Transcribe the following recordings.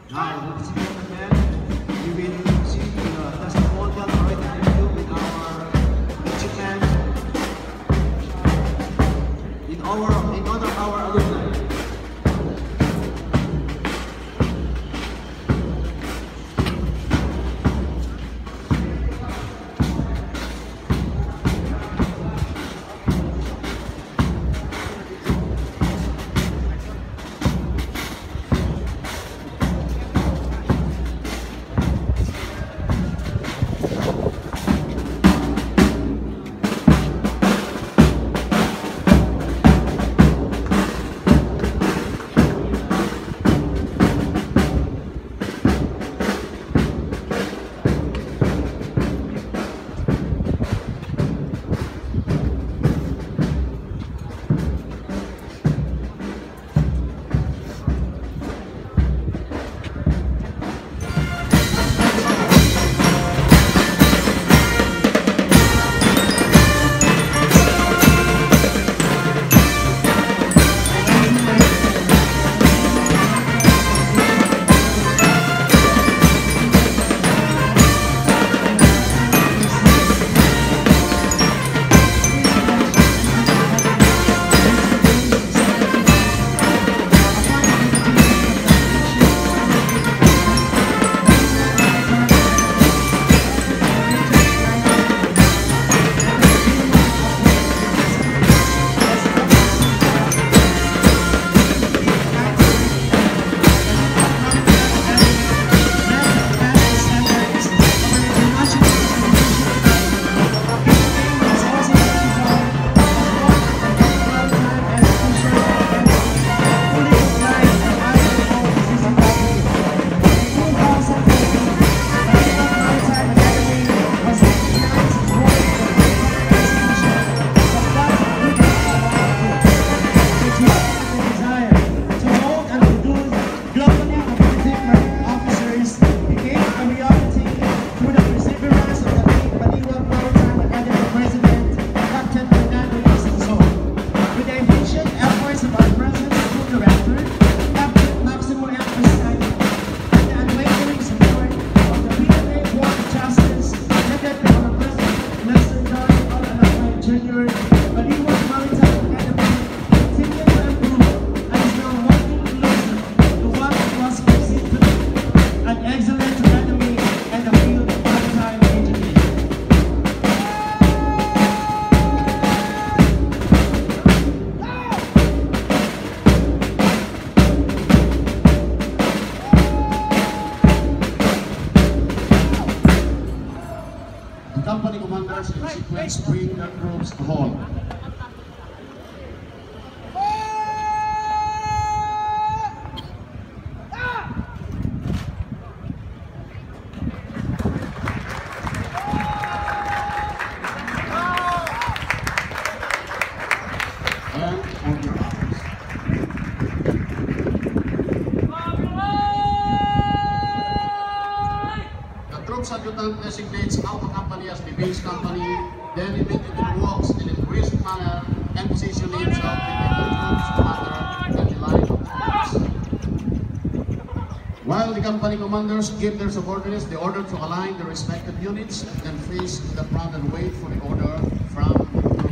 Now, once again, we will see the testimonial Maritime review with our chicken in honor of our alumni. Company commanders in sequence bring their troops to hall. And on your arms. The troops adjutant designates our company as the base company, then immediately walks in a brisk manner and positions himself between the troops commander and the line of troops. While the company commanders give their subordinates the order to align the respective units, then face the front and wait for the order from the group.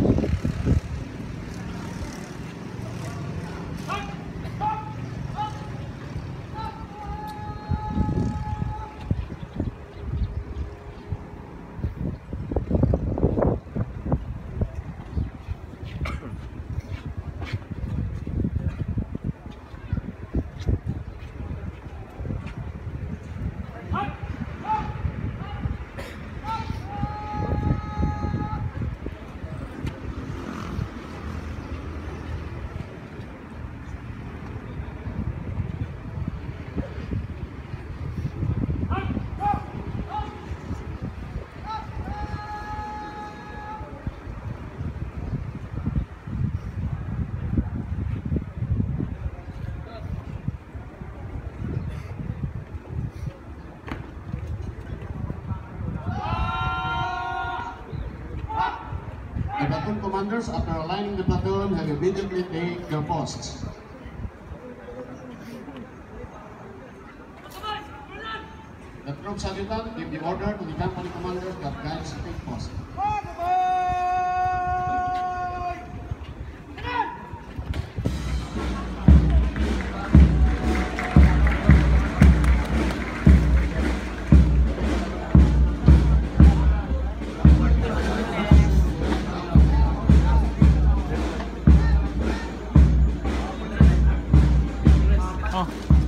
The platoon commanders, after aligning the platoon, have immediately taken their posts. The troop adjutant give the order to the company commanders that guides the post. Oh.